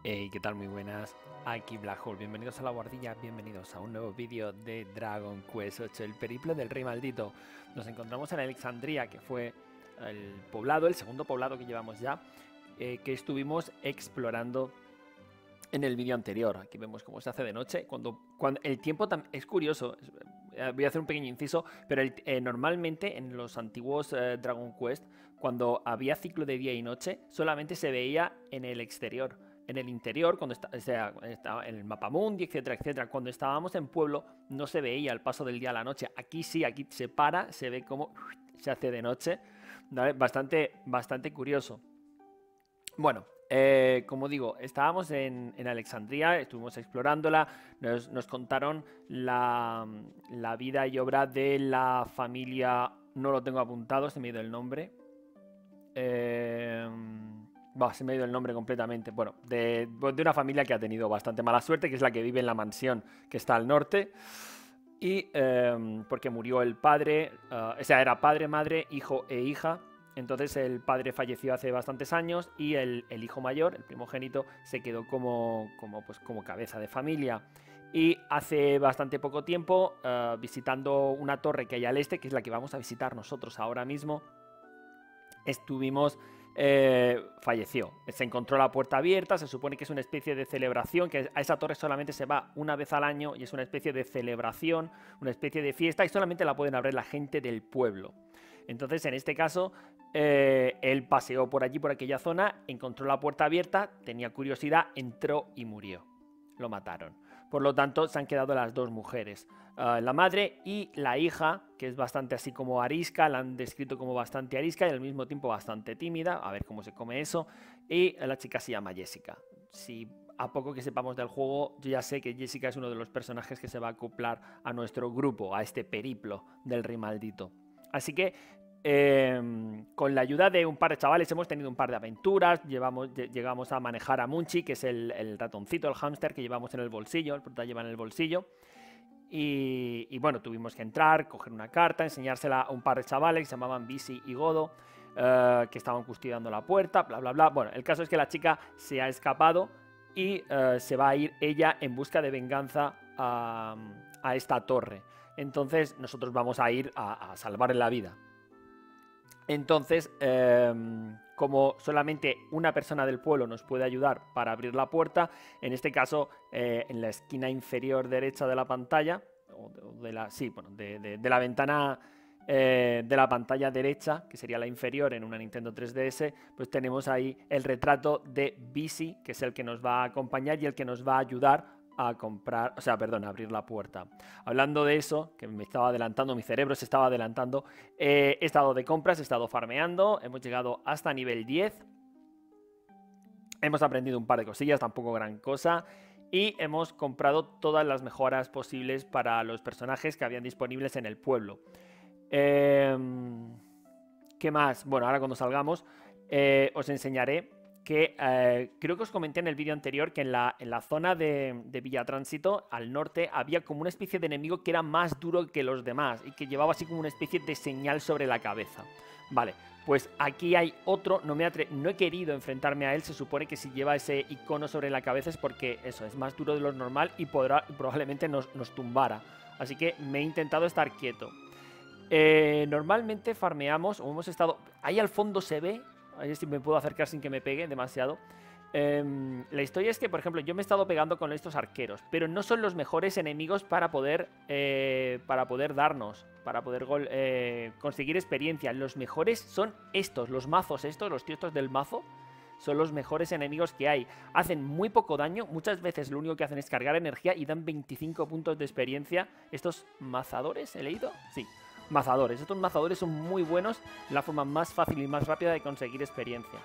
Hey, ¿qué tal? Muy buenas, aquí Black Hole, bienvenidos a la guardilla, bienvenidos a un nuevo vídeo de Dragon Quest 8, el periplo del rey maldito. Nos encontramos en Alexandria, que fue el poblado, el segundo poblado que llevamos ya, que estuvimos explorando en el vídeo anterior. Aquí vemos cómo se hace de noche, cuando el tiempo es curioso. Voy a hacer un pequeño inciso, pero normalmente en los antiguos Dragon Quest, cuando había ciclo de día y noche, solamente se veía en el exterior. En el interior, cuando estaba en el mapamundi, etcétera, etcétera. Cuando estábamos en pueblo, no se veía el paso del día a la noche. Aquí sí, aquí se para, se ve cómo se hace de noche. ¿Vale? Bastante curioso. Bueno, como digo, estábamos en Alexandria, estuvimos explorándola, nos contaron la vida y obra de la familia, no lo tengo apuntado, se me ha ido el nombre. Se me ha ido el nombre completamente. Bueno, de una familia que ha tenido bastante mala suerte, que es la que vive en la mansión que está al norte. Y porque murió el padre, o sea, era padre, madre, hijo e hija. Entonces el padre falleció hace bastantes años y el hijo mayor, el primogénito, se quedó como cabeza de familia. Y hace bastante poco tiempo, visitando una torre que hay al este, que es la que vamos a visitar nosotros ahora mismo, falleció. Se encontró la puerta abierta, se supone que es una especie de celebración, que a esa torre solamente se va una vez al año y es una especie de celebración, una especie de fiesta y solamente la pueden abrir la gente del pueblo. Entonces, en este caso, él paseó por allí, por aquella zona, encontró la puerta abierta, tenía curiosidad, entró y murió. Lo mataron. Por lo tanto, se han quedado las dos mujeres. La madre y la hija, que es bastante así como arisca, la han descrito como bastante arisca y al mismo tiempo bastante tímida, a ver cómo se come eso, y la chica se llama Jessica. Si a poco que sepamos del juego, yo ya sé que Jessica es uno de los personajes que se va a acoplar a nuestro grupo, a este periplo del rey maldito. Así que con la ayuda de un par de chavales hemos tenido un par de aventuras, llegamos a manejar a Munchi, que es el ratoncito, el hámster que llevamos en el bolsillo, el prota lleva en el bolsillo. Y bueno, tuvimos que entrar, coger una carta, enseñársela a un par de chavales que se llamaban Bisi y Godo, que estaban custodiando la puerta, bla, bla, bla. Bueno, el caso es que la chica se ha escapado y se va a ir ella en busca de venganza a esta torre. Entonces nosotros vamos a ir a salvarle la vida. Entonces, como solamente una persona del pueblo nos puede ayudar para abrir la puerta, en este caso, en la esquina inferior derecha de la pantalla, de la ventana de la pantalla derecha, que sería la inferior en una Nintendo 3DS, pues tenemos ahí el retrato de Bisi, que es el que nos va a acompañar y el que nos va a ayudar a a abrir la puerta. Hablando de eso, que me estaba adelantando, mi cerebro se estaba adelantando, he estado de compras, he estado farmeando, hemos llegado hasta nivel 10, hemos aprendido un par de cosillas, tampoco gran cosa, y hemos comprado todas las mejoras posibles para los personajes que habían disponibles en el pueblo. ¿Qué más? Bueno, ahora cuando salgamos os enseñaré que creo que os comenté en el vídeo anterior que en la zona de Villa Tránsito, al norte, había como una especie de enemigo que era más duro que los demás y que llevaba así como una especie de señal sobre la cabeza. Vale, pues aquí hay otro, no he querido enfrentarme a él, se supone que si lleva ese icono sobre la cabeza es porque eso, es más duro de lo normal y probablemente nos tumbara. Así que me he intentado estar quieto. Normalmente farmeamos, o hemos estado... Ahí al fondo se ve, a ver si me puedo acercar sin que me pegue demasiado. La historia es que, por ejemplo, yo me he estado pegando con estos arqueros, pero no son los mejores enemigos para poder conseguir experiencia. Los mejores son estos, los mazos estos, los tíos estos del mazo. Son los mejores enemigos que hay. Hacen muy poco daño. Muchas veces lo único que hacen es cargar energía y dan 25 puntos de experiencia. ¿Estos mazadores he leído? Sí, mazadores. Estos mazadores son muy buenos. La forma más fácil y más rápida de conseguir experiencia.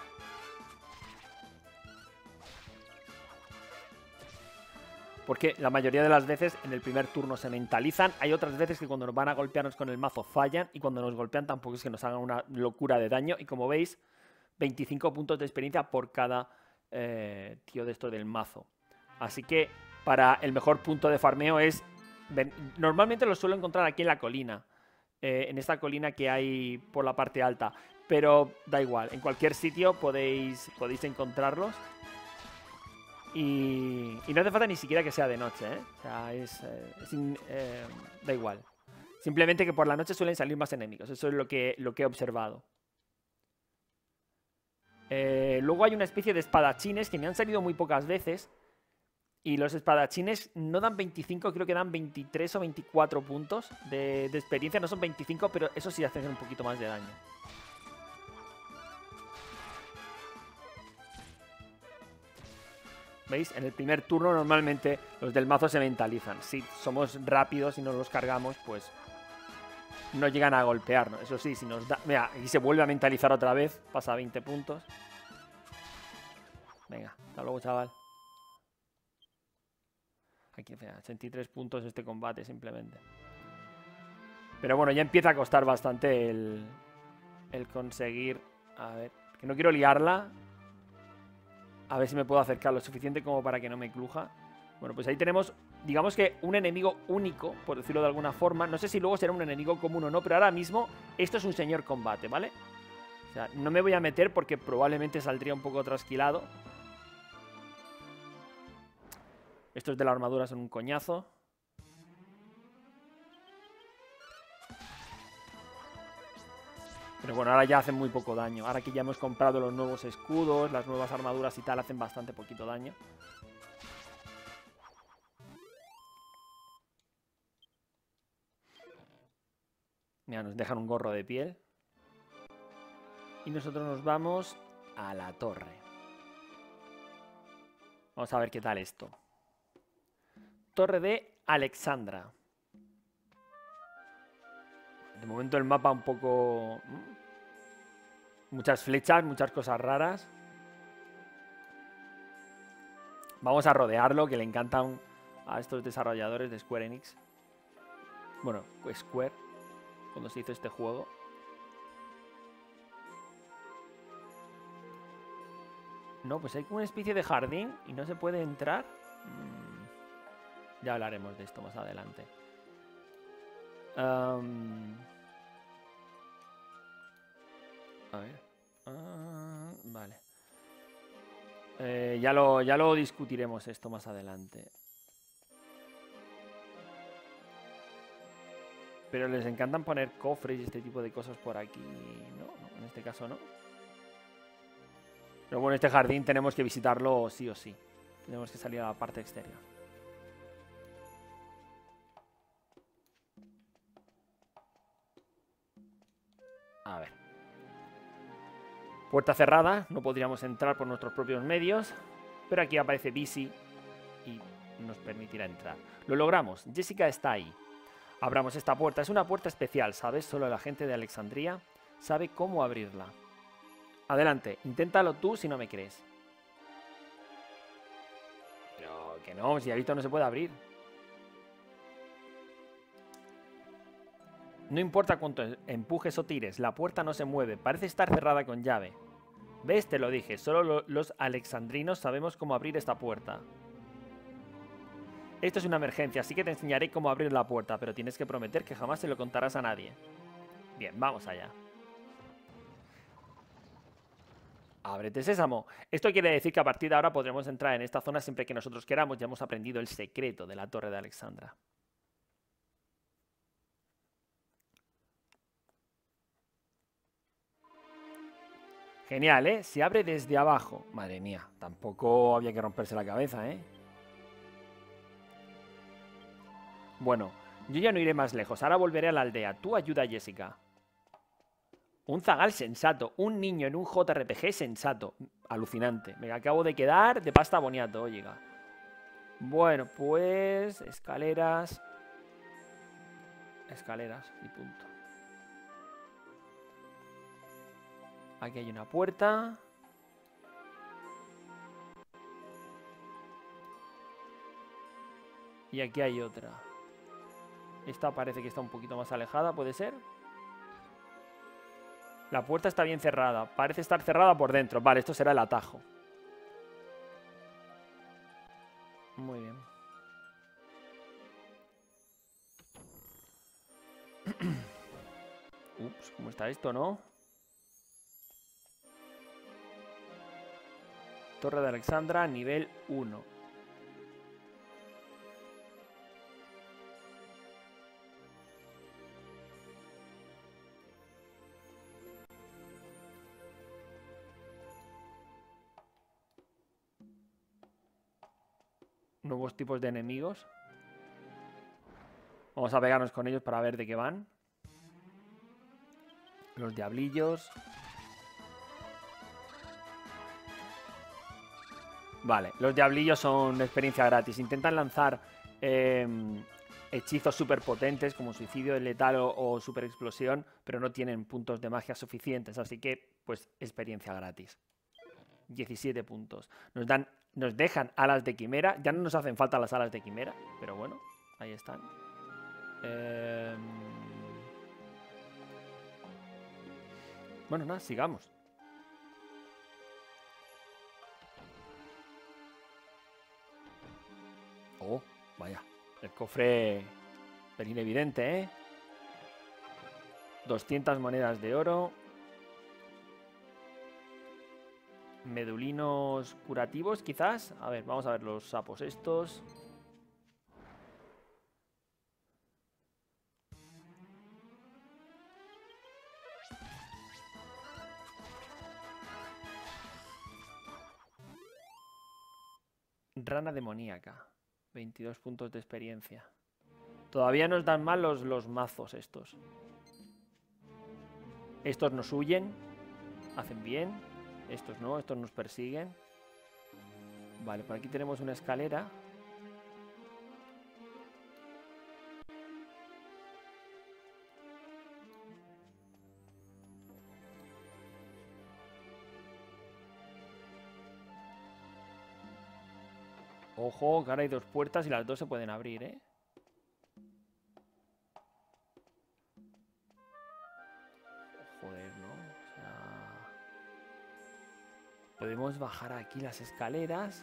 Porque la mayoría de las veces en el primer turno se mentalizan. Hay otras veces que cuando nos van a golpearnos con el mazo fallan. Y cuando nos golpean tampoco es que nos hagan una locura de daño. Y como veis, 25 puntos de experiencia por cada tío de esto del mazo. Así que para el mejor punto de farmeo es... Normalmente lo suelo encontrar aquí en la colina. En esta colina que hay por la parte alta. Pero da igual, en cualquier sitio podéis encontrarlos. Y no hace falta ni siquiera que sea de noche, ¿eh? O sea, da igual. Simplemente que por la noche suelen salir más enemigos. Eso es lo que he observado. Luego hay una especie de espadachines que me han salido muy pocas veces. Y los espadachines no dan 25, creo que dan 23 o 24 puntos de experiencia. No son 25, pero eso sí hacen un poquito más de daño. ¿Veis? En el primer turno normalmente los del mazo se mentalizan. Si somos rápidos y nos los cargamos, pues no llegan a golpearnos. Eso sí, si nos da... Mira, aquí se vuelve a mentalizar otra vez. Pasa a 20 puntos. Venga, hasta luego, chaval. Aquí, 83 puntos este combate, simplemente. Pero bueno, ya empieza a costar bastante el conseguir... A ver, que no quiero liarla. A ver si me puedo acercar lo suficiente como para que no me cruja. Bueno, pues ahí tenemos, digamos que un enemigo único, por decirlo de alguna forma. No sé si luego será un enemigo común o no, pero ahora mismo esto es un señor combate, ¿vale? O sea, no me voy a meter porque probablemente saldría un poco trasquilado. Estos de la armadura son un coñazo. Pero bueno, ahora ya hacen muy poco daño. Ahora que ya hemos comprado los nuevos escudos, las nuevas armaduras y tal, hacen bastante poquito daño. Mira, nos dejan un gorro de piel. Y nosotros nos vamos a la torre. Vamos a ver qué tal esto. Torre de Alexandra. De momento el mapa un poco... Muchas flechas, muchas cosas raras. Vamos a rodearlo, que le encantan a estos desarrolladores de Square Enix. Bueno, Square, cuando se hizo este juego. No, pues hay como una especie de jardín y no se puede entrar. Ya hablaremos de esto más adelante. A ver. Vale. Ya lo discutiremos esto más adelante. Pero les encantan poner cofres y este tipo de cosas por aquí. No, en este caso no. Pero bueno, este jardín tenemos que visitarlo sí o sí. Tenemos que salir a la parte exterior. A ver. Puerta cerrada, no podríamos entrar por nuestros propios medios, pero aquí aparece Busy y nos permitirá entrar. Lo logramos, Jessica está ahí. Abramos esta puerta, es una puerta especial, ¿sabes? Solo la gente de Alexandria sabe cómo abrirla. Adelante, inténtalo tú si no me crees. Pero que no, si ahorita no se puede abrir. No importa cuánto empujes o tires, la puerta no se mueve, parece estar cerrada con llave. ¿Ves? Te lo dije, solo los alexandrinos sabemos cómo abrir esta puerta. Esto es una emergencia, así que te enseñaré cómo abrir la puerta, pero tienes que prometer que jamás se lo contarás a nadie. Bien, vamos allá. Ábrete, sésamo. Esto quiere decir que a partir de ahora podremos entrar en esta zona siempre que nosotros queramos. Ya hemos aprendido el secreto de la Torre de Alexandra. Genial, ¿eh? Se abre desde abajo. Madre mía, tampoco había que romperse la cabeza, ¿eh? Bueno, yo ya no iré más lejos. Ahora volveré a la aldea. Tú ayuda a Jessica. Un zagal sensato. Un niño en un JRPG sensato. Alucinante. Me acabo de quedar de pasta boniato, oiga. Bueno, pues... Escaleras. Escaleras y punto. Aquí hay una puerta. Y aquí hay otra. Esta parece que está un poquito más alejada, ¿puede ser? La puerta está bien cerrada. Parece estar cerrada por dentro. Vale, esto será el atajo. Muy bien. Ups, ¿cómo está esto, no? Torre de Alexandra, nivel 1. Nuevos tipos de enemigos. Vamos a pegarnos con ellos para ver de qué van. Los diablillos. Vale, los diablillos son experiencia gratis. Intentan lanzar hechizos súper potentes como suicidio letal o super explosión, pero no tienen puntos de magia suficientes, así que pues experiencia gratis. 17 puntos. Nos dejan alas de quimera. Ya no nos hacen falta las alas de quimera, pero bueno, ahí están. Bueno, nada, sigamos. Oh, vaya. El cofre pelín evidente, ¿eh? 200 monedas de oro. Medulinos curativos, quizás. A ver, vamos a ver los sapos estos. Rana demoníaca. 22 puntos de experiencia. Todavía nos dan mal los mazos estos. Estos nos huyen. Hacen bien. Estos no, estos nos persiguen. Vale, por aquí tenemos una escalera. Ojo, que ahora hay dos puertas y las dos se pueden abrir, ¿eh? Joder, ¿no? O sea... Podemos bajar aquí las escaleras.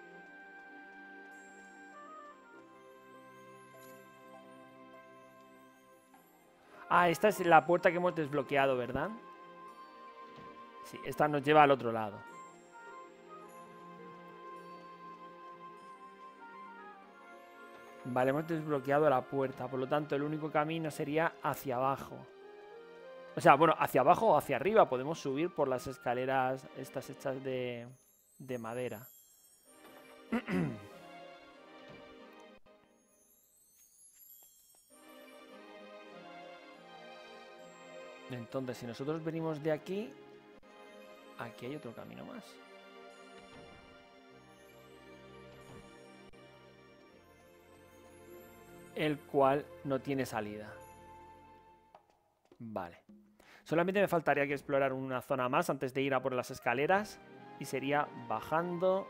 Ah, esta es la puerta que hemos desbloqueado, ¿verdad? Sí, esta nos lleva al otro lado. Vale, hemos desbloqueado la puerta. Por lo tanto, el único camino sería hacia abajo. O sea, bueno, hacia abajo o hacia arriba. Podemos subir por las escaleras estas hechas de madera. Entonces, si nosotros venimos de aquí, aquí hay otro camino más. El cual no tiene salida. Vale. Solamente me faltaría que explorar una zona más antes de ir a por las escaleras. Y sería bajando.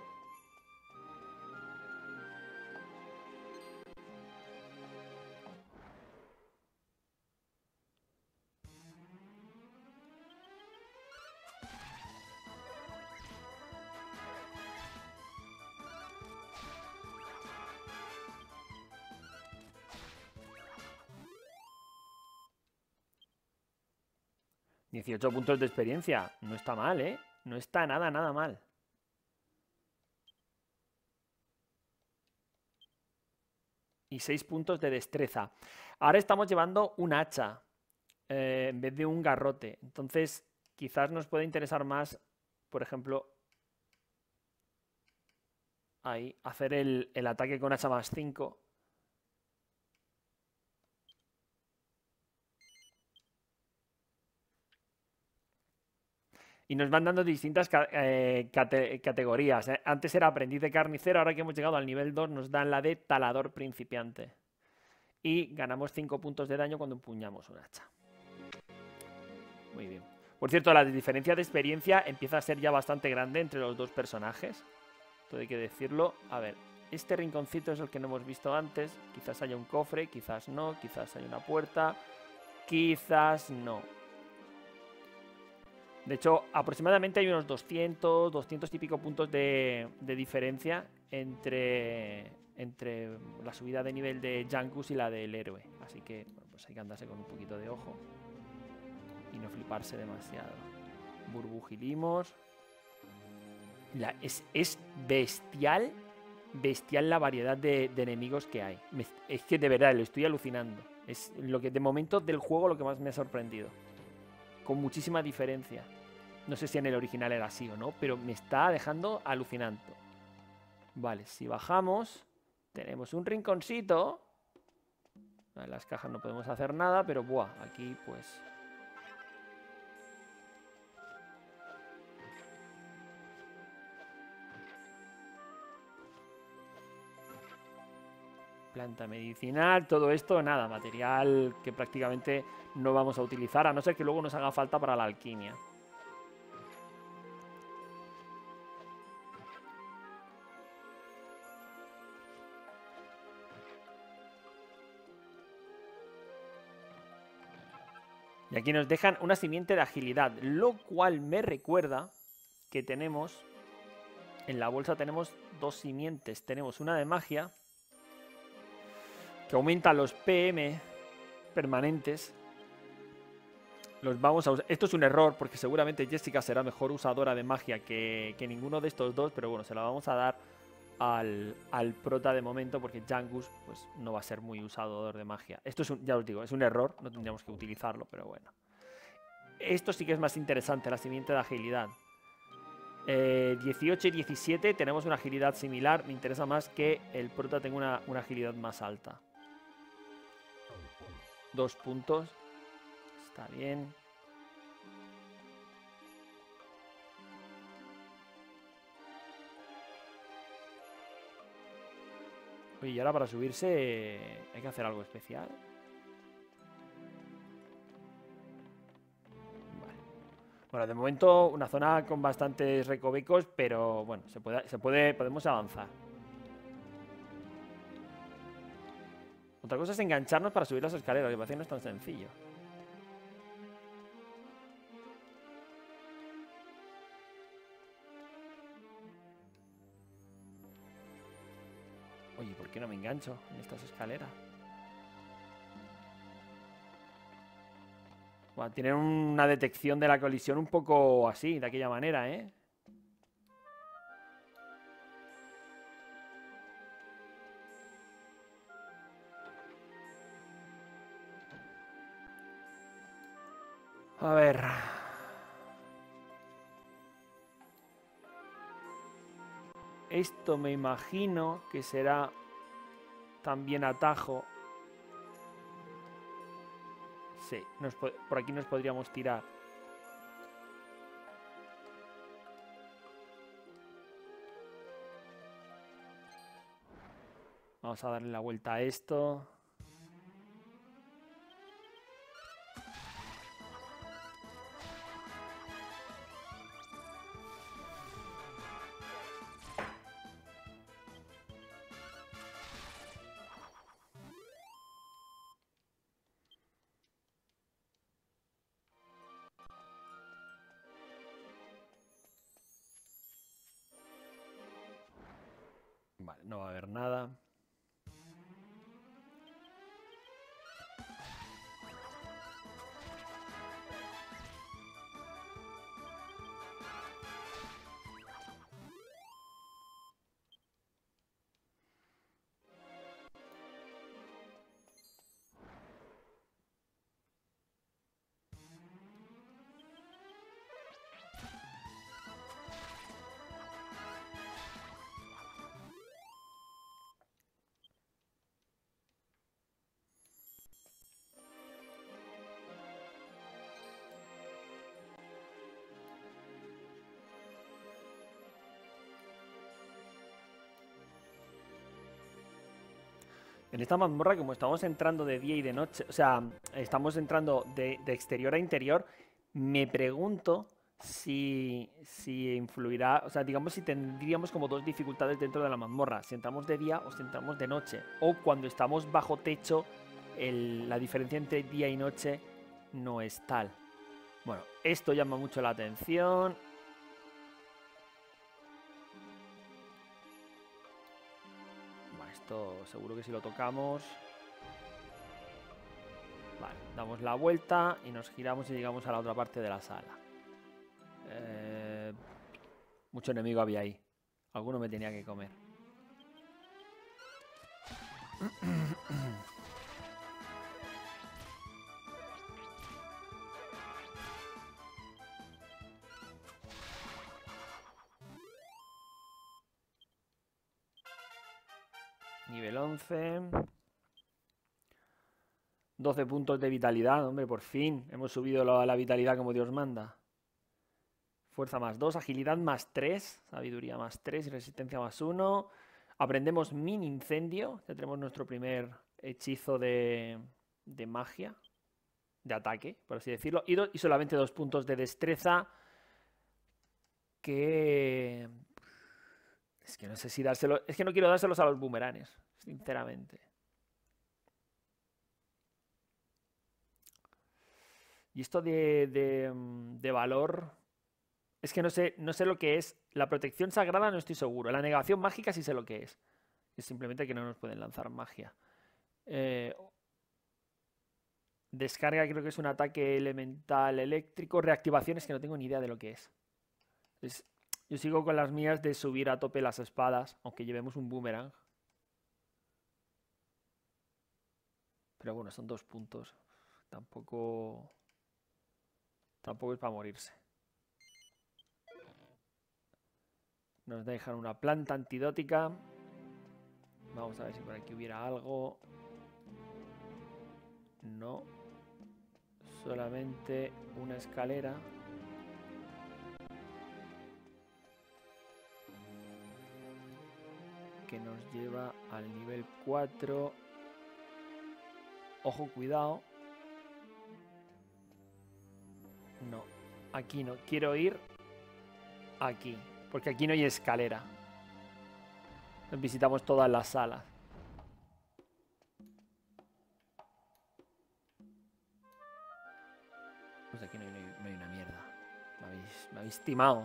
$18 puntos de experiencia. No está mal, ¿eh? No está nada, nada mal. Y 6 puntos de destreza. Ahora estamos llevando un hacha en vez de un garrote. Entonces, quizás nos puede interesar más, por ejemplo, ahí, hacer el ataque con hacha más 5. Y nos van dando distintas categorías. Antes era aprendiz de carnicero, ahora que hemos llegado al nivel 2 nos dan la de talador principiante. Y ganamos 5 puntos de daño cuando empuñamos un hacha. Muy bien. Por cierto, la diferencia de experiencia empieza a ser ya bastante grande entre los dos personajes. Todo hay que decirlo. A ver, este rinconcito es el que no hemos visto antes. Quizás haya un cofre, quizás no, quizás haya una puerta, quizás no. De hecho, aproximadamente hay unos 200 y pico puntos de diferencia entre la subida de nivel de Jankus y la del héroe. Así que bueno, pues hay que andarse con un poquito de ojo y no fliparse demasiado. Burbujilimos. Es bestial, bestial la variedad de enemigos que hay. Es que de verdad, lo estoy alucinando. Es lo que de momento del juego lo que más me ha sorprendido. Con muchísima diferencia. No sé si en el original era así o no, pero me está dejando alucinando. Vale, si bajamos, tenemos un rinconcito. En las cajas no podemos hacer nada, pero buah, aquí pues... Planta medicinal, todo esto, nada, material que prácticamente no vamos a utilizar, a no ser que luego nos haga falta para la alquimia. Y aquí nos dejan una simiente de agilidad, lo cual me recuerda que tenemos... En la bolsa tenemos dos simientes. Tenemos una de magia, que aumenta los PM permanentes. Los vamos a usar. Esto es un error, porque seguramente Jessica será mejor usadora de magia que ninguno de estos dos, pero bueno, se la vamos a dar al prota de momento, porque Jangus pues, no va a ser muy usador de magia. Esto es ya os digo, es un error, no tendríamos que utilizarlo, pero bueno. Esto sí que es más interesante, la simiente de agilidad. 18 y 17 tenemos una agilidad similar. Me interesa más que el prota tenga una agilidad más alta. 2 puntos. Está bien. Oye, y ahora para subirse hay que hacer algo especial. Vale. Bueno, de momento una zona con bastantes recovecos, pero bueno, podemos avanzar. Otra cosa es engancharnos para subir las escaleras, que parece que no es tan sencillo. Oye, ¿por qué no me engancho en estas escaleras? Bueno, tienen una detección de la colisión un poco así, de aquella manera, ¿eh? A ver. Esto me imagino que será también atajo. Sí, por aquí nos podríamos tirar. Vamos a darle la vuelta a esto. Vale, no va a haber nada. En esta mazmorra, como estamos entrando de día y de noche, o sea, estamos entrando de exterior a interior, me pregunto si influirá, o sea, digamos si tendríamos como dos dificultades dentro de la mazmorra, si entramos de día o si entramos de noche, o cuando estamos bajo techo, la diferencia entre día y noche no es tal. Bueno, esto llama mucho la atención. Esto seguro que si lo tocamos... Vale, damos la vuelta y nos giramos y llegamos a la otra parte de la sala. Mucho enemigo había ahí. Alguno me tenía que comer. Nivel 11. 12 puntos de vitalidad, hombre, por fin. Hemos subido la vitalidad como Dios manda. Fuerza más 2, agilidad más 3, sabiduría más 3 y resistencia más 1. Aprendemos mini incendio. Ya tenemos nuestro primer hechizo de magia, de ataque, por así decirlo. Y solamente 2 puntos de destreza. Que... Es que no sé si dárselo. Es que no quiero dárselos a los boomeranes, sinceramente. Y esto de valor... Es que no sé lo que es. La protección sagrada no estoy seguro. La negación mágica sí sé lo que es. Es simplemente que no nos pueden lanzar magia. Descarga creo que es un ataque elemental eléctrico. Reactivación es que no tengo ni idea de lo que es. Yo sigo con las mías de subir a tope las espadas, aunque llevemos un boomerang. Pero bueno, son 2 puntos. Tampoco es para morirse. Nos dejan una planta antidótica. Vamos a ver si por aquí hubiera algo. No. Solamente una escalera. Que nos lleva al nivel 4. Ojo, cuidado. No, aquí no. Quiero ir aquí. Porque aquí no hay escalera. Visitamos todas las salas. Pues aquí no hay una mierda. Me habéis timado.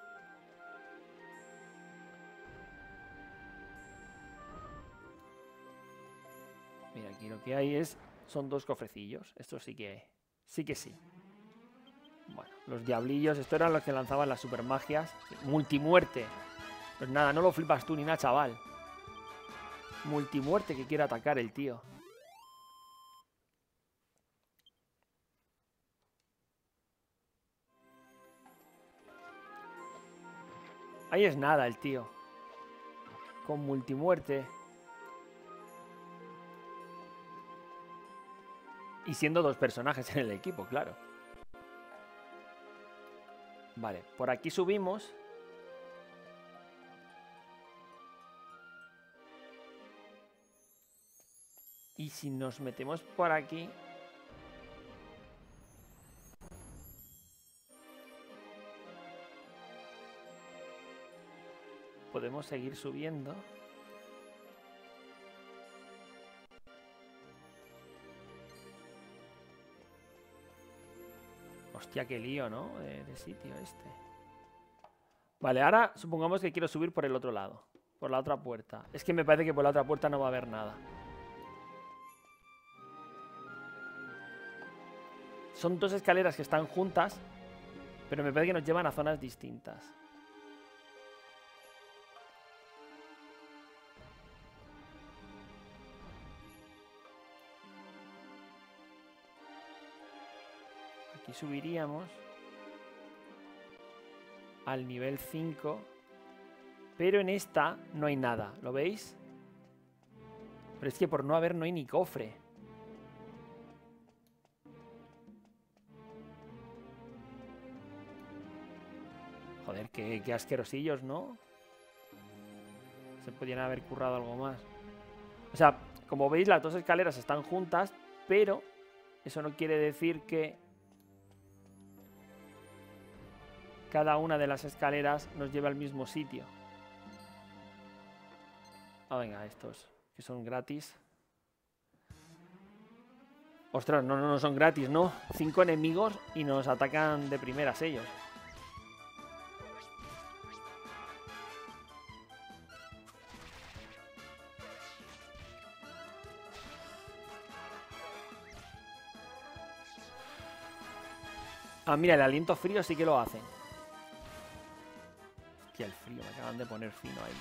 Mira, aquí lo que hay son 2 cofrecillos. Esto sí que sí. Bueno, los diablillos, estos eran los que lanzaban las supermagias. Multimuerte. Pues nada, no lo flipas tú ni nada, chaval. Multimuerte que quiere atacar el tío. Ahí es nada el tío. Con multimuerte. Y siendo 2 personajes en el equipo, claro. Vale, por aquí subimos. Y si nos metemos por aquí... Podemos seguir subiendo. Hostia, qué lío, ¿no? De sitio este. Vale, ahora supongamos que quiero subir por el otro lado. Por la otra puerta. Es que me parece que por la otra puerta no va a haber nada. Son 2 escaleras que están juntas, pero me parece que nos llevan a zonas distintas. Aquí subiríamos al nivel 5, pero en esta no hay nada, ¿lo veis? Pero es que por no haber no hay ni cofre. Joder, qué asquerosillos, ¿no? Se podían haber currado algo más. O sea, como veis, las 2 escaleras están juntas, pero eso no quiere decir que cada una de las escaleras nos lleve al mismo sitio. Ah, venga, estos que son gratis. Ostras, no son gratis, ¿no? 5 enemigos y nos atacan de primeras ellos. Ah, mira, el aliento frío sí que lo hacen. Hostia, el acaban de poner fino ahí.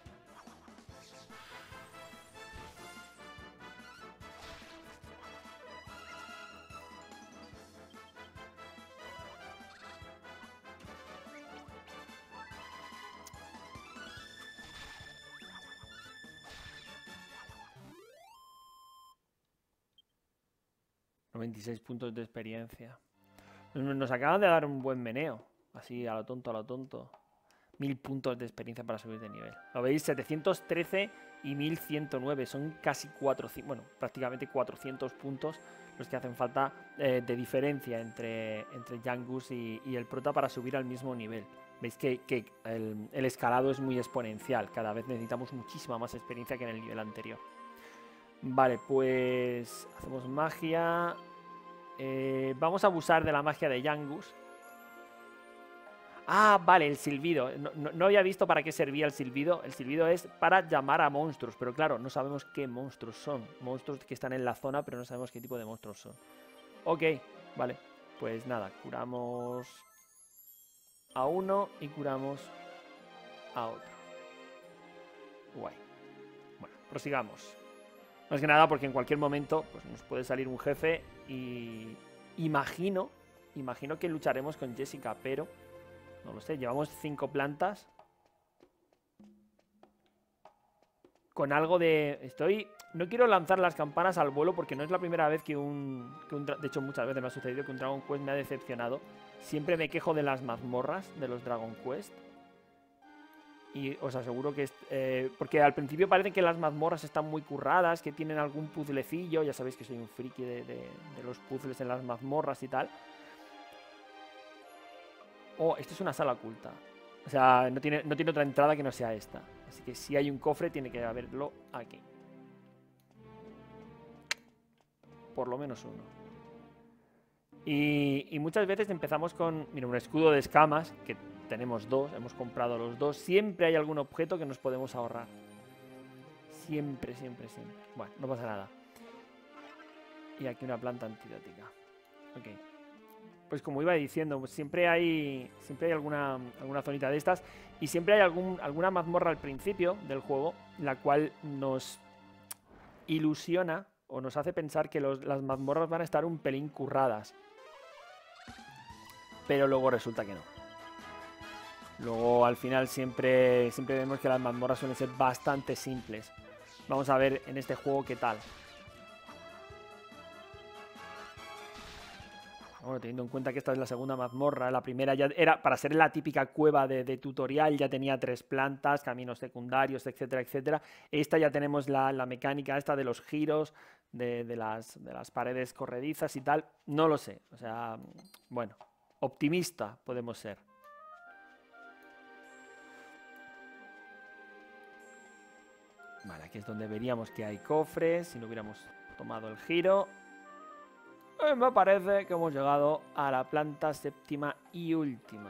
...96 puntos de experiencia. Nos acaban de dar un buen meneo. Así, a lo tonto, a lo tonto. 1000 puntos de experiencia para subir de nivel. ¿Lo veis? 713 y 1109. Son casi 400... Bueno, prácticamente 400 puntos los que hacen falta de diferencia entre Yangus y el prota para subir al mismo nivel. Veis que el escalado es muy exponencial. Cada vez necesitamos muchísima más experiencia que en el nivel anterior. Vale, pues hacemos magia. Vamos a abusar de la magia de Yangus. Ah, vale, el silbido. No había visto para qué servía el silbido. El silbido es para llamar a monstruos. Pero claro, no sabemos qué monstruos son. Monstruos que están en la zona, pero no sabemos qué tipo de monstruos son. Ok, vale. Pues nada, curamos a uno y curamos a otro. Guay. Bueno, prosigamos. Más que nada porque en cualquier momento pues, nos puede salir un jefe y imagino que lucharemos con Jessica, pero no lo sé, llevamos 5 plantas. Con algo de... No quiero lanzar las campanas al vuelo porque no es la primera vez que de hecho muchas veces me ha sucedido que un Dragon Quest me ha decepcionado. Siempre me quejo de las mazmorras de los Dragon Quest. Y os aseguro que... porque al principio parece que las mazmorras están muy curradas, que tienen algún puzzlecillo. Ya sabéis que soy un friki de los puzzles en las mazmorras y tal. Oh, esto es una sala oculta. O sea, no tiene otra entrada que no sea esta. Así que si hay un cofre, tiene que haberlo aquí. Por lo menos uno. Y muchas veces empezamos con... Mira, un escudo de escamas, que tenemos 2, hemos comprado los 2. Siempre hay algún objeto que nos podemos ahorrar. Siempre, siempre, siempre. Bueno, no pasa nada. Y aquí una planta antibiótica. Ok. Pues como iba diciendo, pues siempre hay alguna zonita de estas. Y siempre hay alguna mazmorra al principio del juego, la cual nos ilusiona o nos hace pensar que las mazmorras van a estar un pelín curradas. Pero luego resulta que no. Luego al final siempre vemos que las mazmorras suelen ser bastante simples. Vamos a ver en este juego qué tal. Bueno, teniendo en cuenta que esta es la segunda mazmorra, la primera ya era, para ser la típica cueva de tutorial, ya tenía 3 plantas, caminos secundarios, etcétera, etcétera. Esta ya tenemos la mecánica esta de los giros, de las paredes corredizas y tal. No lo sé, o sea, bueno, optimista podemos ser. Vale, aquí es donde veríamos que hay cofres, si no hubiéramos tomado el giro. Me parece que hemos llegado a la planta séptima y última.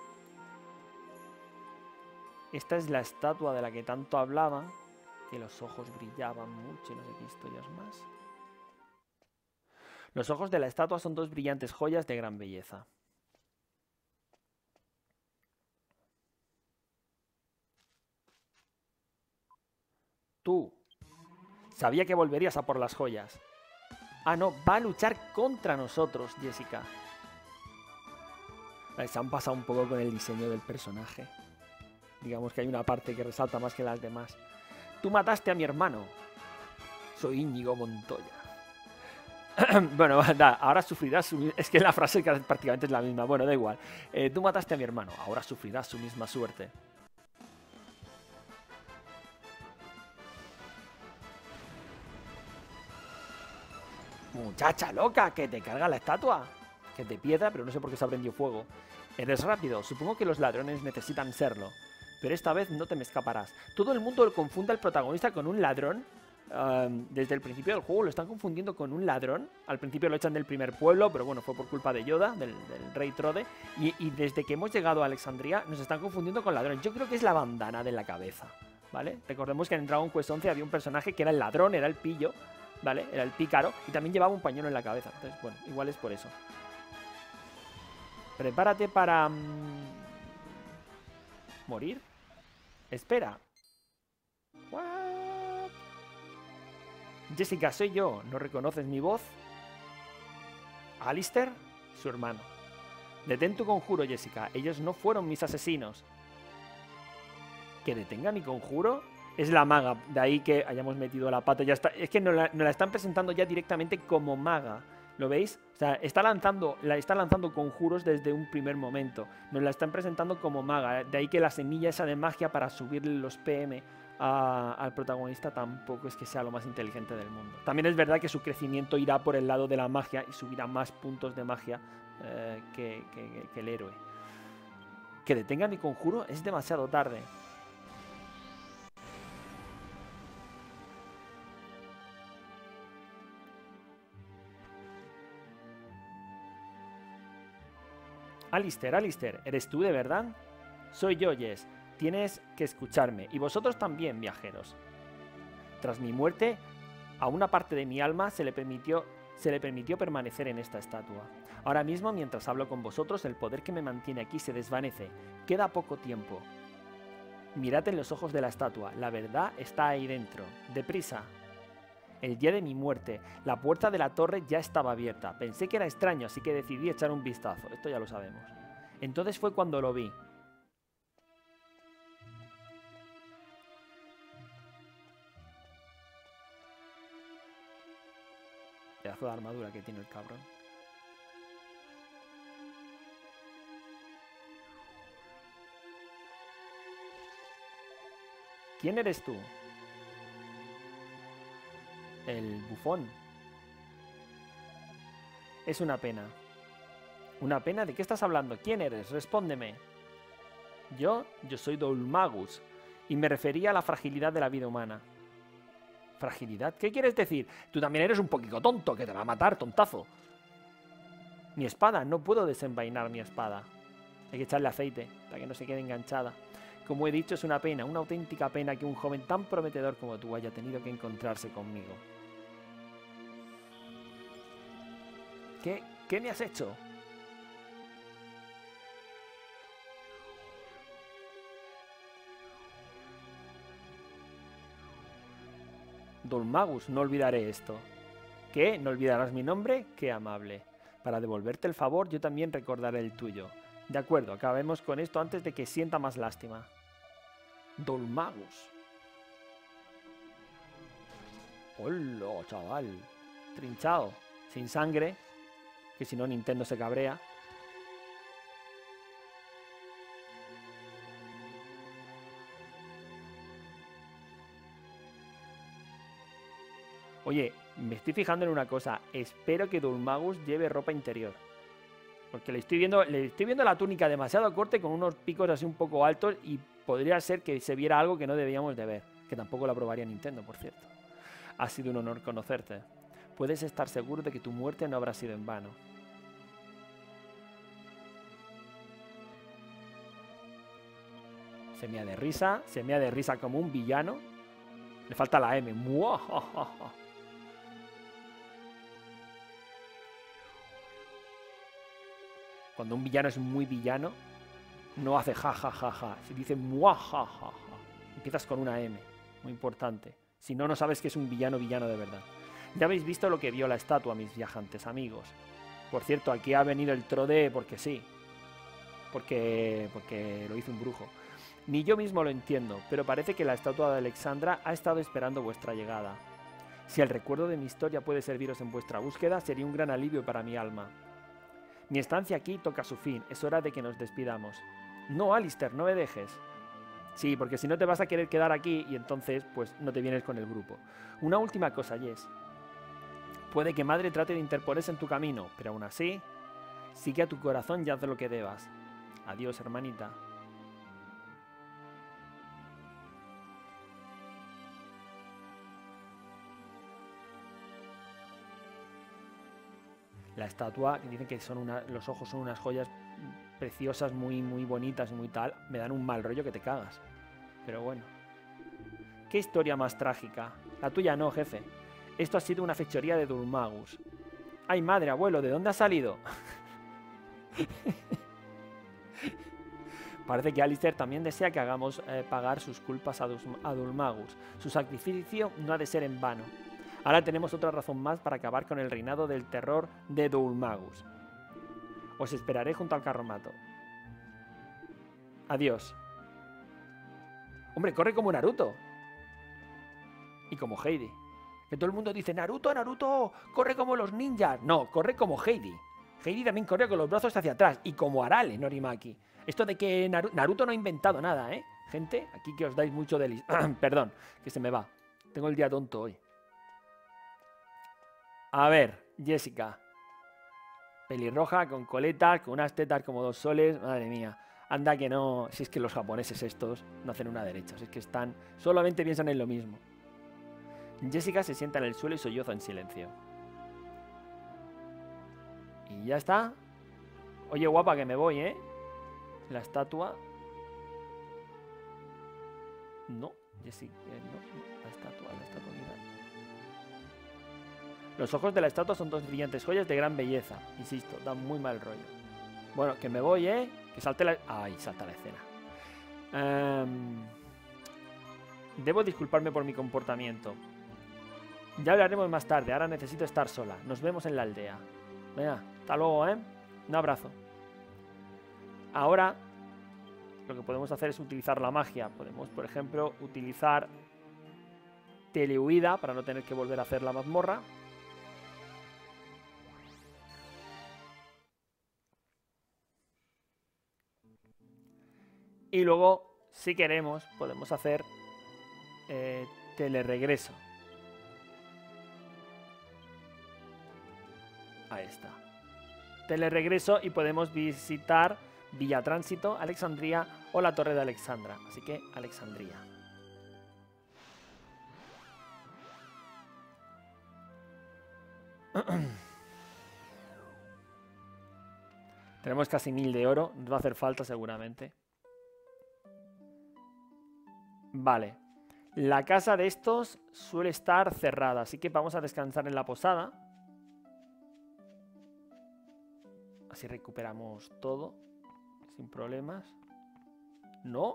Esta es la estatua de la que tanto hablaba, que los ojos brillaban mucho y no sé qué historias más. Los ojos de la estatua son 2 brillantes joyas de gran belleza. Tú. Sabía que volverías a por las joyas. Ah, no, va a luchar contra nosotros, Jessica. Vale, se han pasado un poco con el diseño del personaje. Digamos que hay una parte que resalta más que las demás. Tú mataste a mi hermano. Soy Íñigo Montoya. Bueno, ahora sufrirás su... Es que la frase prácticamente es la misma. Bueno, da igual. Tú mataste a mi hermano. Ahora sufrirás su misma suerte. Muchacha loca, que te carga la estatua. Que te piedra, pero no sé por qué se ha prendido fuego. Eres rápido, supongo que los ladrones necesitan serlo. Pero esta vez no te me escaparás. Todo el mundo confunde al protagonista con un ladrón. Desde el principio del juego lo están confundiendo con un ladrón. Al principio lo echan del primer pueblo, pero bueno, fue por culpa de Yoda, del rey Trode. Y desde que hemos llegado a Alexandria nos están confundiendo con ladrón. Yo creo que es la bandana de la cabeza, ¿vale? Recordemos que en Dragon Quest 11 había un personaje que era el ladrón, era el pillo, ¿vale? Era el pícaro y también llevaba un pañuelo en la cabeza. Entonces, bueno, igual es por eso. Prepárate para... ¿morir? Espera. What? Jessica, soy yo. ¿No reconoces mi voz? Alistair, su hermano. Detén tu conjuro, Jessica. Ellos no fueron mis asesinos. ¿Que detenga mi conjuro? Es la maga. De ahí que hayamos metido la pata. Ya está. Es que nos la están presentando ya directamente como maga. ¿Lo veis? O sea, está lanzando conjuros desde un primer momento. Nos la están presentando como maga. De ahí que la semilla esa de magia para subirle los PM al protagonista tampoco es que sea lo más inteligente del mundo. También es verdad que su crecimiento irá por el lado de la magia y subirá más puntos de magia que el héroe. Que detenga mi conjuro es demasiado tarde. Alistair, ¿eres tú de verdad? Soy yo, Jess. Tienes que escucharme. Y vosotros también, viajeros. Tras mi muerte, a una parte de mi alma se le permitió permanecer en esta estatua. Ahora mismo, mientras hablo con vosotros, el poder que me mantiene aquí se desvanece. Queda poco tiempo. Mirad en los ojos de la estatua. La verdad está ahí dentro. ¡Deprisa! El día de mi muerte, la puerta de la torre ya estaba abierta. Pensé que era extraño, así que decidí echar un vistazo. Esto ya lo sabemos. Entonces fue cuando lo vi. Pedazo de armadura que tiene el cabrón. ¿Quién eres tú? El bufón. Es una pena. ¿Una pena? ¿De qué estás hablando? ¿Quién eres? Respóndeme. Yo soy Dolmagus. Y me refería a la fragilidad de la vida humana. ¿Fragilidad? ¿Qué quieres decir? Tú también eres un poquito tonto, que te va a matar, tontazo. Mi espada, no puedo desenvainar mi espada. Hay que echarle aceite para que no se quede enganchada. Como he dicho, es una pena, una auténtica pena que un joven tan prometedor como tú haya tenido que encontrarse conmigo. ¿Qué me has hecho? Dolmagus, no olvidaré esto. ¿Qué? ¿No olvidarás mi nombre? ¡Qué amable! Para devolverte el favor, yo también recordaré el tuyo. De acuerdo, acabemos con esto antes de que sienta más lástima. Dolmagus. ¡Hola, chaval! Trinchado, sin sangre, que si no Nintendo se cabrea. Oye, me estoy fijando en una cosa. Espero que Dolmagus lleve ropa interior. Porque le estoy viendo la túnica demasiado corta y con unos picos así un poco altos y podría ser que se viera algo que no debíamos de ver. Que tampoco lo aprobaría Nintendo, por cierto. Ha sido un honor conocerte. Puedes estar seguro de que tu muerte no habrá sido en vano. Se mea de risa como un villano. Le falta la M. ¡Muajajaja! Cuando un villano es muy villano, no hace jajajaja. Se dice muajajaja. Empiezas con una M. Muy importante. Si no, no sabes que es un villano de verdad. Ya habéis visto lo que vio la estatua, mis viajantes amigos. Por cierto, aquí ha venido el Trode porque sí. Porque lo hizo un brujo. Ni yo mismo lo entiendo, pero parece que la estatua de Alexandra ha estado esperando vuestra llegada. Si el recuerdo de mi historia puede serviros en vuestra búsqueda, sería un gran alivio para mi alma. Mi estancia aquí toca su fin, es hora de que nos despidamos. No, Alistair, no me dejes. Sí, porque si no te vas a querer quedar aquí y entonces, pues, no te vienes con el grupo. Una última cosa, Jess. Puede que madre trate de interponerse en tu camino, pero aún así, sigue a tu corazón y haz lo que debas. Adiós, hermanita. La estatua, que dicen que son los ojos son unas joyas preciosas, muy, muy bonitas y muy tal, me dan un mal rollo que te cagas. Pero bueno. ¿Qué historia más trágica? La tuya no, jefe. Esto ha sido una fechoría de Dolmagus. ¡Ay, madre, abuelo! ¿De dónde ha salido? Parece que Alistair también desea que hagamos pagar sus culpas a Dulmagus. Su sacrificio no ha de ser en vano. Ahora tenemos otra razón más para acabar con el reinado del terror de Dulmagus. Os esperaré junto al carromato. Adiós. Hombre, corre como Naruto. Y como Heidi. Que todo el mundo dice, Naruto, Naruto, corre como los ninjas. No, corre como Heidi. Heidi también corre con los brazos hacia atrás. Y como Arale, Norimaki. Esto de que Naruto no ha inventado nada, ¿eh? Gente, aquí que os dais mucho de... Perdón, que se me va. Tengo el día tonto hoy. A ver, Jessica. Pelirroja, con coletas, con unas tetas como 2 soles. Madre mía. Anda que no... Si es que los japoneses estos no hacen una derecha. Si es que están... Solamente piensan en lo mismo. Jessica se sienta en el suelo y solloza en silencio. Y ya está. Oye, guapa, que me voy, ¿eh? La estatua... No, Jessica, no. La estatua mira. Los ojos de la estatua son 2 brillantes joyas de gran belleza. Insisto, dan muy mal rollo. Bueno, que me voy, ¿eh? Que salte la... Ay, salta la escena. Debo disculparme por mi comportamiento. Ya hablaremos más tarde. Ahora necesito estar sola. Nos vemos en la aldea. Venga, hasta luego, ¿eh? Un abrazo. Ahora, lo que podemos hacer es utilizar la magia. Podemos, por ejemplo, utilizar telehuida para no tener que volver a hacer la mazmorra. Y luego, si queremos, podemos hacer teleregreso. Ahí está. Teleregreso y podemos visitar Villa Tránsito, Alexandría o la Torre de Alexandra. Así que, Alexandría. Tenemos casi 1000 de oro. Nos va a hacer falta seguramente. Vale. La casa de estos suele estar cerrada, así que vamos a descansar en la posada. Así recuperamos todo sin problemas. ¿No?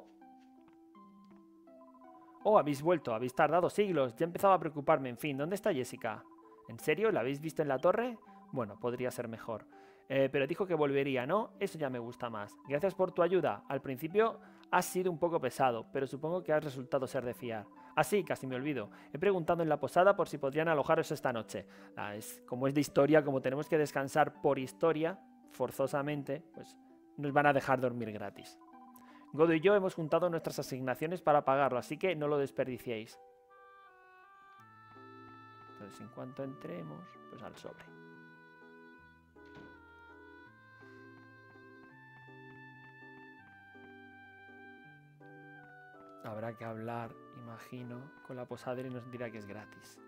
Oh, habéis vuelto. Habéis tardado siglos. Ya empezaba a preocuparme. En fin, ¿dónde está Jessica? ¿En serio? ¿La habéis visto en la torre? Bueno, podría ser mejor. Pero dijo que volvería, ¿no? Eso ya me gusta más. Gracias por tu ayuda. Al principio has sido un poco pesado, pero supongo que has resultado ser de fiar. Ah, sí, casi me olvido. He preguntado en la posada por si podrían alojaros esta noche. Como es de historia, como tenemos que descansar por historia, forzosamente, pues nos van a dejar dormir gratis. Godo y yo hemos juntado nuestras asignaciones para pagarlo, así que no lo desperdiciéis. Entonces, en cuanto entremos, pues al sobre. Habrá que hablar, imagino, con la posadera y nos dirá que es gratis.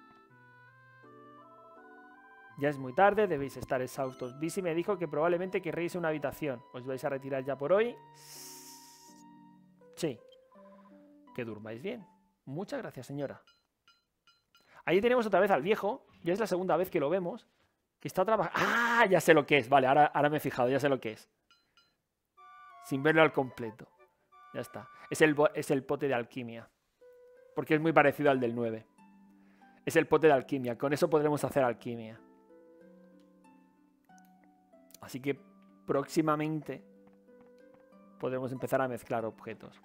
Ya es muy tarde, debéis estar exhaustos. Bisi me dijo que probablemente querréis una habitación. ¿Os vais a retirar ya por hoy? Sí. Que durmáis bien. Muchas gracias, señora. Ahí tenemos otra vez al viejo. Ya es la segunda vez que lo vemos. Que está trabajando. ¡Ah! Ya sé lo que es. Vale, ahora me he fijado. Ya sé lo que es. Sin verlo al completo. Ya está. Es el pote de alquimia. Porque es muy parecido al del 9. Es el pote de alquimia. Con eso podremos hacer alquimia. Así que próximamente podremos empezar a mezclar objetos.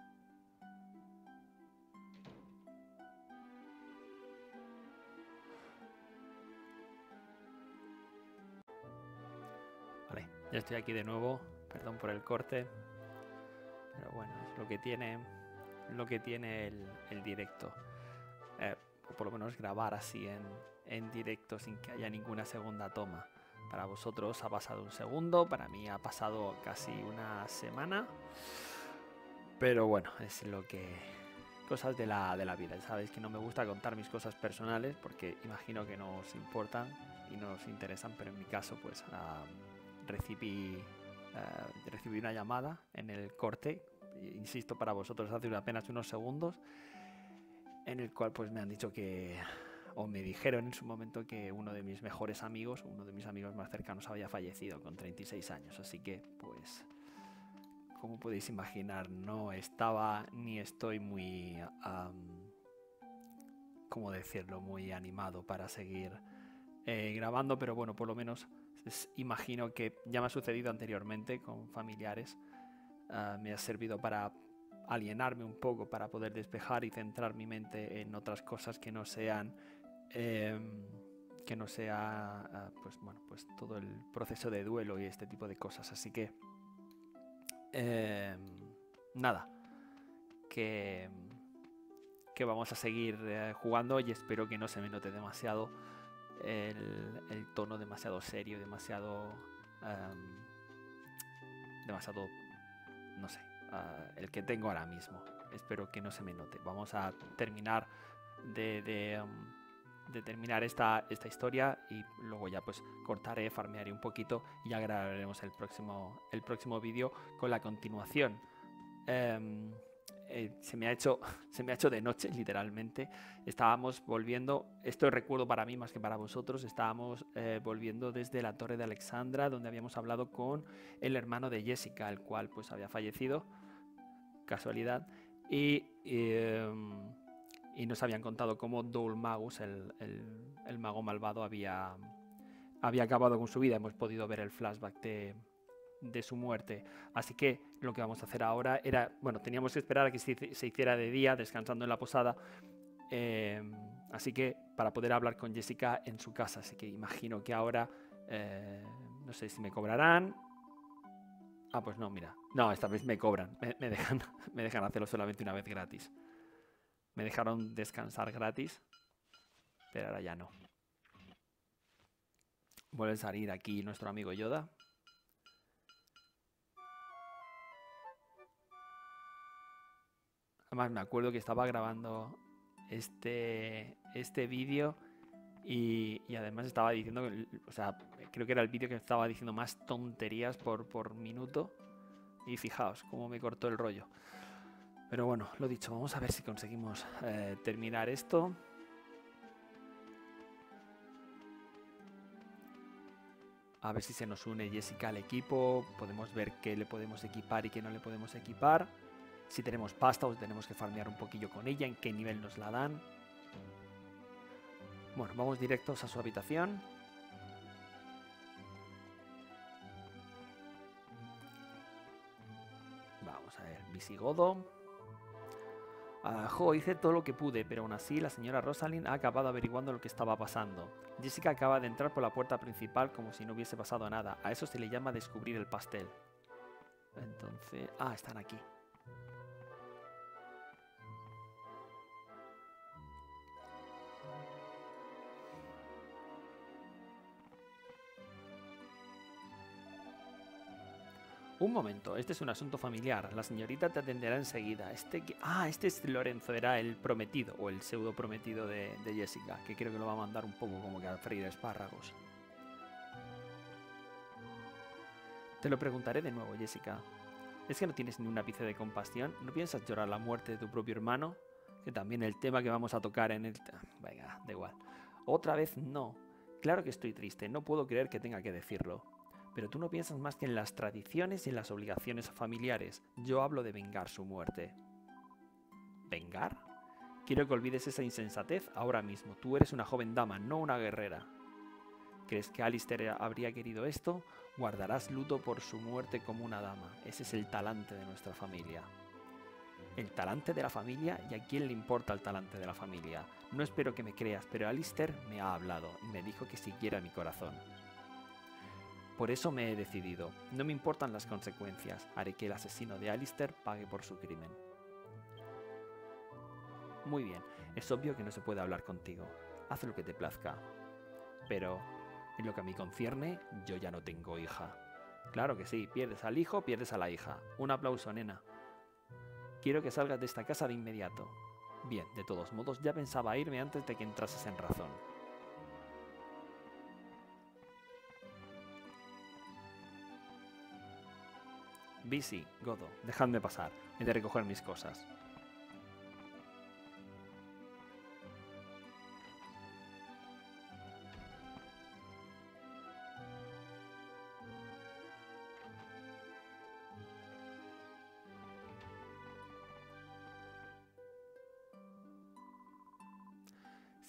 Vale, ya estoy aquí de nuevo. Perdón por el corte. Pero bueno, es lo que tiene el directo. O por lo menos grabar así en directo sin que haya ninguna segunda toma. Para vosotros ha pasado un segundo, para mí ha pasado casi una semana. Pero bueno, es lo que... Cosas de la vida. Sabéis que no me gusta contar mis cosas personales porque imagino que no os importan y no os interesan, pero en mi caso pues recibí una llamada en el corte, insisto, para vosotros hace apenas unos segundos, en el cual pues me han dicho que... O me dijeron en su momento que uno de mis mejores amigos, uno de mis amigos más cercanos había fallecido con 36 años. Así que, pues, como podéis imaginar, no estaba ni estoy muy, ¿cómo decirlo?, muy animado para seguir grabando, pero bueno, por lo menos imagino que ya me ha sucedido anteriormente con familiares. Me ha servido para alienarme un poco, para poder despejar y centrar mi mente en otras cosas que no sean pues bueno, pues todo el proceso de duelo y este tipo de cosas. Así que nada, que vamos a seguir jugando, y espero que no se me note demasiado el tono demasiado serio, demasiado, no sé, el que tengo ahora mismo. Espero que no se me note. Vamos a terminar de terminar esta historia, y luego ya pues cortaré, farmearé un poquito y ya grabaremos el próximo vídeo con la continuación. Se me ha hecho de noche, literalmente. Estábamos volviendo, esto es recuerdo para mí más que para vosotros, estábamos volviendo desde la Torre de Alexandra, donde habíamos hablado con el hermano de Jessica, el cual pues había fallecido, casualidad, y nos habían contado cómo Dol Magus, el mago malvado, había acabado con su vida. Hemos podido ver el flashback de su muerte. Así que lo que vamos a hacer ahora era, bueno, teníamos que esperar a que se hiciera de día, descansando en la posada, así que para poder hablar con Jessica en su casa. Así que imagino que ahora, no sé si me cobrarán. Ah, pues no, mira, no, esta vez me cobran, me dejan hacerlo solamente una vez gratis. Me dejaron descansar gratis, pero ahora ya no. Vuelve a salir aquí nuestro amigo Yoda. Además me acuerdo que estaba grabando este vídeo y además estaba diciendo, o sea, creo que era el vídeo que estaba diciendo más tonterías por minuto, y fijaos cómo me cortó el rollo. Pero bueno, lo dicho, vamos a ver si conseguimos terminar esto. A ver si se nos une Jessica al equipo. Podemos ver qué le podemos equipar y qué no le podemos equipar. Si tenemos pasta o tenemos que farmear un poquillo con ella, en qué nivel nos la dan. Bueno, vamos directos a su habitación. Vamos a ver, visigodo. Hice todo lo que pude, pero aún así la señora Rosalind ha acabado averiguando lo que estaba pasando. Jessica acaba de entrar por la puerta principal como si no hubiese pasado nada. A eso se le llama descubrir el pastel. Entonces... están aquí. Un momento, este es un asunto familiar. La señorita te atenderá enseguida. Este es Lorenzo, era el prometido, o el pseudo prometido de Jessica, que creo que lo va a mandar un poco como que a freír espárragos. Te lo preguntaré de nuevo, Jessica. ¿Es que no tienes ni un ápice de compasión? ¿No piensas llorar la muerte de tu propio hermano? Que también el tema que vamos a tocar en el... Venga, da igual. Otra vez no. Claro que estoy triste, no puedo creer que tenga que decirlo. Pero tú no piensas más que en las tradiciones y en las obligaciones familiares. Yo hablo de vengar su muerte. ¿Vengar? Quiero que olvides esa insensatez ahora mismo. Tú eres una joven dama, no una guerrera. ¿Crees que Alistair habría querido esto? Guardarás luto por su muerte como una dama. Ese es el talante de nuestra familia. ¿El talante de la familia? ¿Y a quién le importa el talante de la familia? No espero que me creas, pero Alistair me ha hablado y me dijo que siguiera mi corazón. Por eso me he decidido. No me importan las consecuencias. Haré que el asesino de Alistair pague por su crimen. Muy bien, es obvio que no se puede hablar contigo. Haz lo que te plazca. Pero, en lo que a mí concierne, yo ya no tengo hija. Claro que sí, pierdes al hijo, pierdes a la hija. Un aplauso, nena. Quiero que salgas de esta casa de inmediato. Bien, de todos modos, ya pensaba irme antes de que entrases en razón. Busy, Godo, dejadme pasar. He de recoger mis cosas.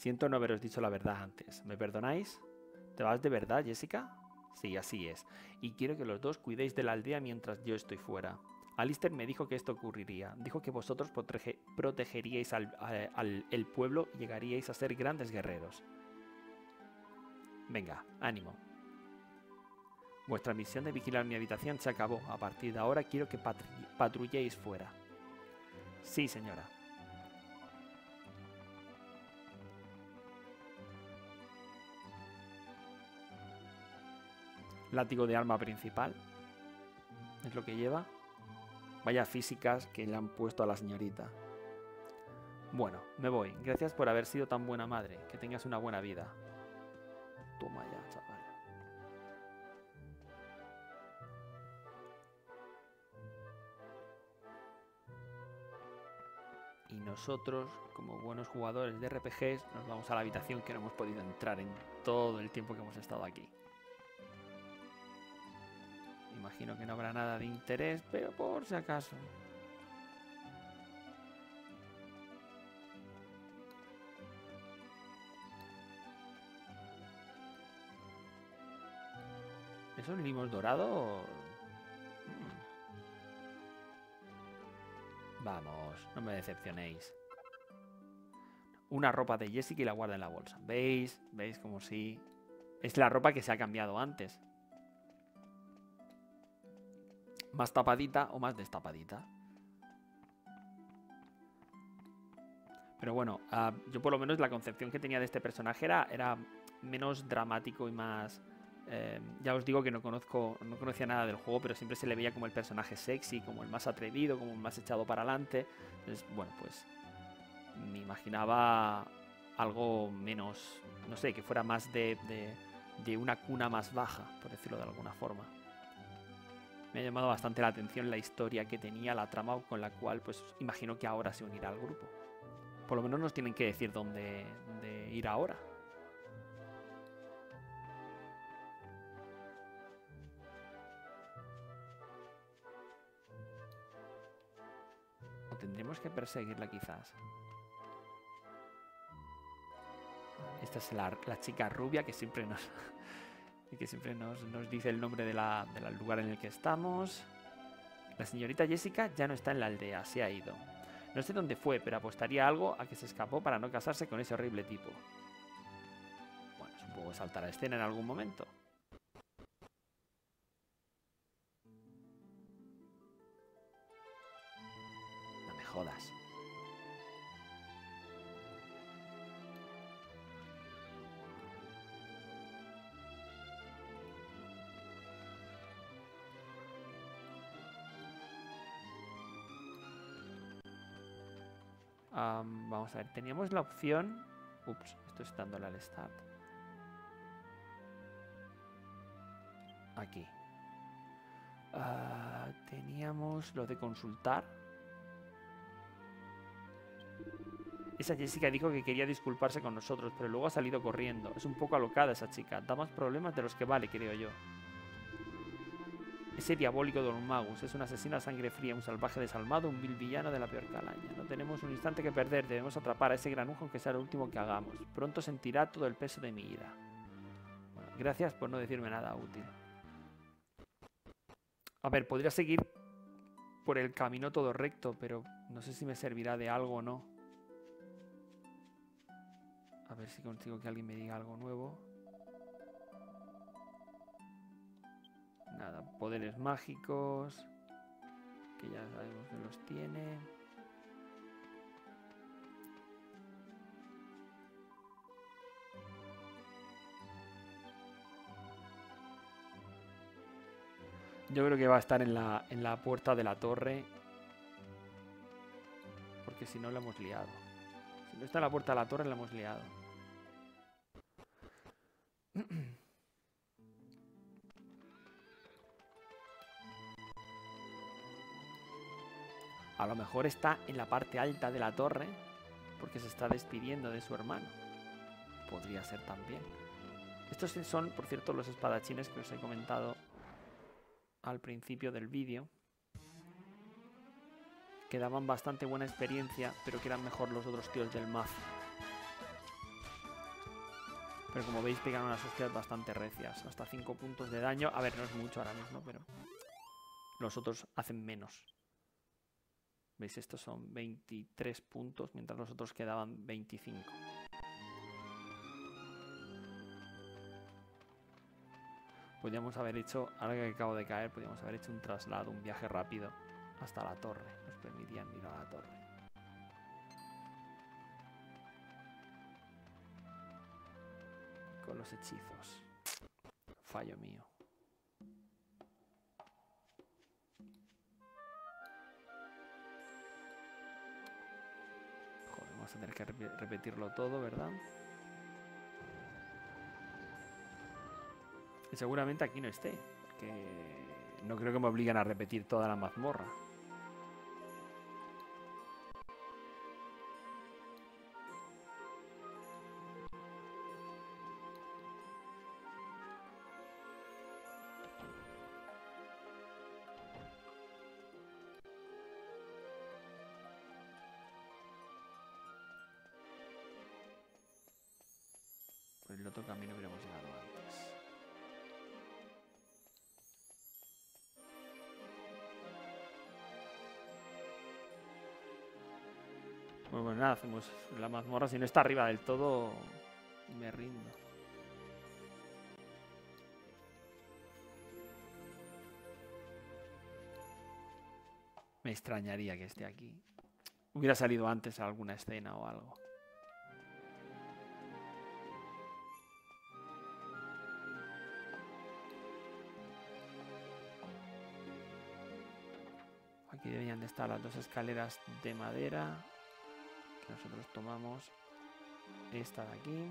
Siento no haberos dicho la verdad antes. ¿Me perdonáis? ¿Te vas de verdad, Jessica? Sí, así es. Y quiero que los dos cuidéis de la aldea mientras yo estoy fuera. Alistair me dijo que esto ocurriría. Dijo que vosotros protegeríais el pueblo y llegaríais a ser grandes guerreros. Venga, ánimo. Vuestra misión de vigilar mi habitación se acabó. A partir de ahora quiero que patrulléis fuera. Sí, señora. Látigo de arma principal. Es lo que lleva. Vaya físicas que le han puesto a la señorita. Bueno, me voy. Gracias por haber sido tan buena madre. Que tengas una buena vida. Toma ya, chaval. Y nosotros, como buenos jugadores de RPGs, nos vamos a la habitación que no hemos podido entrar en todo el tiempo que hemos estado aquí. Imagino que no habrá nada de interés, pero por si acaso. ¿Esos limos dorados? Vamos, no me decepcionéis. Una ropa de Jessica y la guarda en la bolsa. ¿Veis? ¿Veis como si...? Es la ropa que se ha cambiado antes. Más tapadita o más destapadita. Pero bueno, yo por lo menos la concepción que tenía de este personaje era menos dramático y más... ya os digo que no conocía nada del juego, pero siempre se le veía como el personaje sexy, como el más atrevido, como el más echado para adelante. Entonces, bueno, pues me imaginaba algo menos, no sé, que fuera más de una cuna más baja, por decirlo de alguna forma. Me ha llamado bastante la atención la historia que tenía, la trama con la cual, pues, imagino que ahora se unirá al grupo. Por lo menos nos tienen que decir dónde ir ahora. O tendremos que perseguirla quizás. Esta es la chica rubia que siempre nos... que siempre nos dice el nombre del lugar en el que estamos. La señorita Jessica ya no está en la aldea, se ha ido. No sé dónde fue, pero apostaría algo a que se escapó para no casarse con ese horrible tipo. Bueno, supongo que saltará a escena en algún momento. No me jodas. Vamos a ver, teníamos la opción... Ups, esto es dándole al start. Aquí. Teníamos lo de consultar. Esa Jessica dijo que quería disculparse con nosotros, pero luego ha salido corriendo. Es un poco alocada esa chica. Da más problemas de los que vale, creo yo. Ese diabólico Don Magus es un asesino a sangre fría, un salvaje desalmado, un vil villano de la peor calaña. No tenemos un instante que perder, debemos atrapar a ese granujo aunque sea lo último que hagamos. Pronto sentirá todo el peso de mi ira. Bueno, gracias por no decirme nada útil. A ver, podría seguir por el camino todo recto, pero no sé si me servirá de algo o no. A ver si consigo que alguien me diga algo nuevo. Nada, poderes mágicos, que ya sabemos que los tiene. Yo creo que va a estar en la puerta de la torre, porque si no la hemos liado. Si no está en la puerta de la torre la hemos liado. A lo mejor está en la parte alta de la torre porque se está despidiendo de su hermano. Podría ser también. Estos son, por cierto, los espadachines que os he comentado al principio del vídeo. Que daban bastante buena experiencia, pero que eran mejor los otros tíos del mazo. Pero como veis, pegan unas hostias bastante recias. Hasta 5 puntos de daño. A ver, no es mucho ahora mismo, pero los otros hacen menos. ¿Veis? Estos son 23 puntos, mientras los otros quedaban 25. Podríamos haber hecho, ahora que acabo de caer, podríamos haber hecho un traslado, un viaje rápido hasta la torre. Nos permitían ir a la torre. Con los hechizos. Fallo mío. Joder, vamos a tener que repetirlo todo, ¿verdad? Y seguramente aquí no esté, porque no creo que me obliguen a repetir toda la mazmorra. Por el otro camino hubiéramos llegado antes. Bueno, nada, hacemos la mazmorra. Si no está arriba del todo, me rindo. Me extrañaría que esté aquí. Hubiera salido antes a alguna escena o algo. Aquí deberían de estar las dos escaleras de madera. Que nosotros tomamos esta de aquí.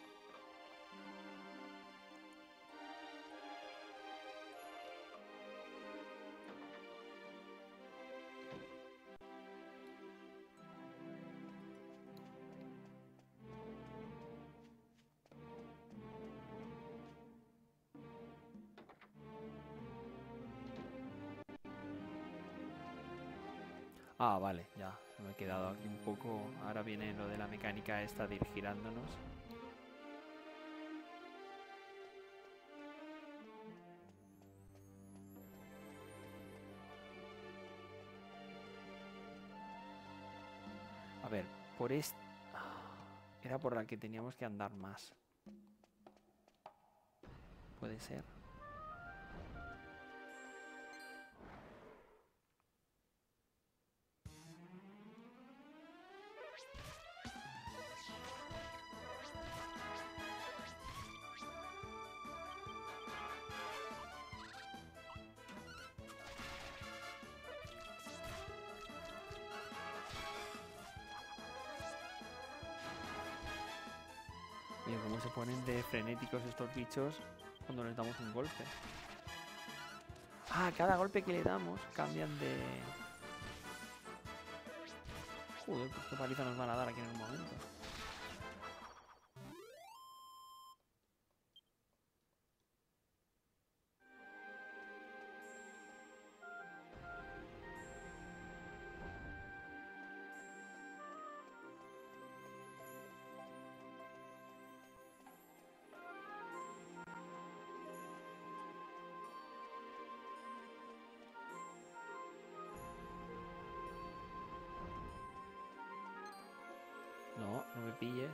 Ah, vale, ya. Me he quedado aquí un poco. Ahora viene lo de la mecánica esta de ir girándonos. A ver, por esta... Era por la que teníamos que andar más. Puede ser. Oye, cómo se ponen de frenéticos estos bichos cuando les damos un golpe. Ah, cada golpe que le damos cambian de... Joder, pues qué paliza nos van a dar aquí en un momento. No, no me pilles.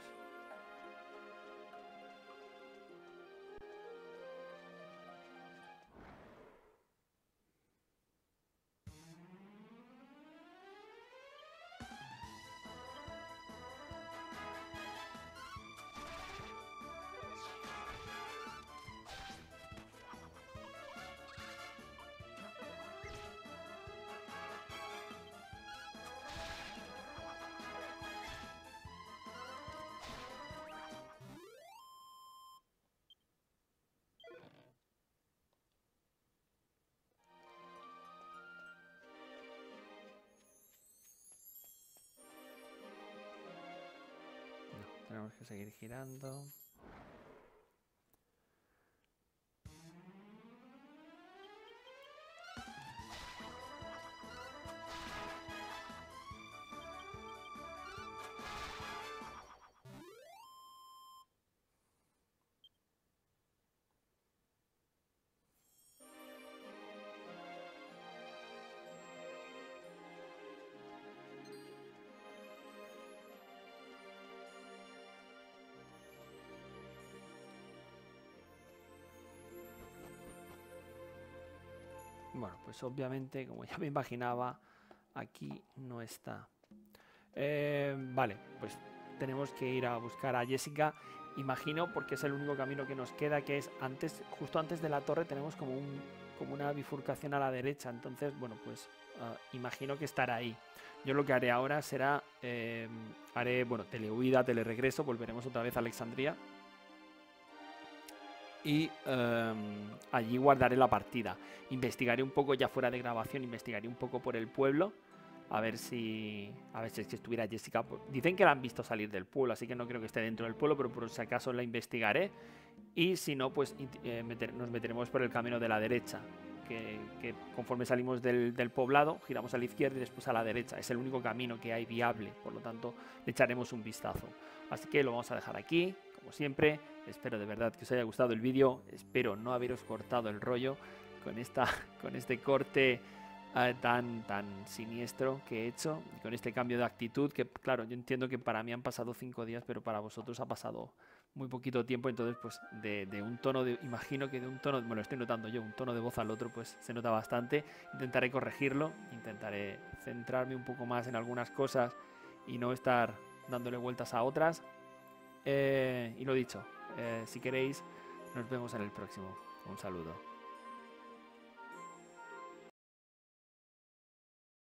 No, tenemos que seguir girando. Bueno, pues obviamente, como ya me imaginaba, aquí no está. Vale, pues tenemos que ir a buscar a Jessica. Imagino, porque es el único camino que nos queda, que es antes, justo antes de la torre tenemos como una bifurcación a la derecha. Entonces, bueno, pues imagino que estará ahí. Yo lo que haré ahora será, haré, bueno, telehuida, teleregreso, volveremos otra vez a Alexandría. Y allí guardaré la partida. Investigaré un poco ya fuera de grabación, investigaré un poco por el pueblo. A ver si es que estuviera Jessica. Dicen que la han visto salir del pueblo, así que no creo que esté dentro del pueblo, pero por si acaso la investigaré. Y si no, pues nos meteremos por el camino de la derecha. Que conforme salimos del poblado, giramos a la izquierda y después a la derecha. Es el único camino que hay viable, por lo tanto, le echaremos un vistazo. Así que lo vamos a dejar aquí, como siempre. Espero de verdad que os haya gustado el vídeo. Espero no haberos cortado el rollo con este corte tan siniestro que he hecho, y con este cambio de actitud, que claro, yo entiendo que para mí han pasado 5 días, pero para vosotros ha pasado muy poquito tiempo. Entonces pues de un tono imagino que de un tono, me lo estoy notando yo, un tono de voz al otro pues se nota bastante. Intentaré corregirlo, intentaré centrarme un poco más en algunas cosas y no estar dándole vueltas a otras. Y lo dicho, si queréis, nos vemos en el próximo. Un saludo.